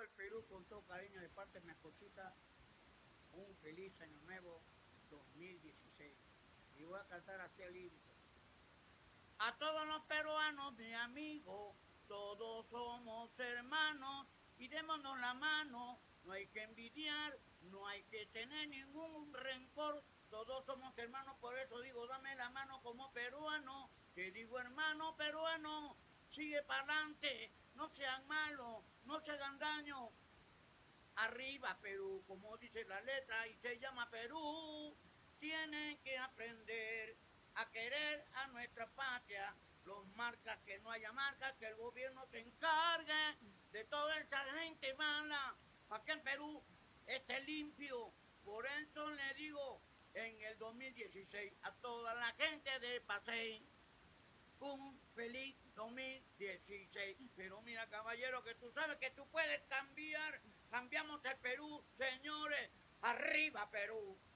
Perú con todo cariño de parte de mi esposita. Un feliz año nuevo 2016. Y voy a cantar así el himno. A todos los peruanos, mi amigo, todos somos hermanos y démonos la mano. No hay que envidiar, no hay que tener ningún rencor. Todos somos hermanos, por eso digo, dame la mano como peruano. Te digo, hermano peruano, sigue para adelante, no sean malos, no se hagan daño. Arriba Perú, como dice la letra, y se llama Perú. Tienen que aprender a querer a nuestra patria. Los marcas, que no haya marcas, que el gobierno se encargue de toda esa gente mala, para que en Perú esté limpio. Por eso le digo, en el 2016, a toda la gente de Pasey, un feliz 2016. Pero mira, caballero, que tú sabes que tú puedes cambiar. Cambiamos el Perú, señores. Arriba, Perú.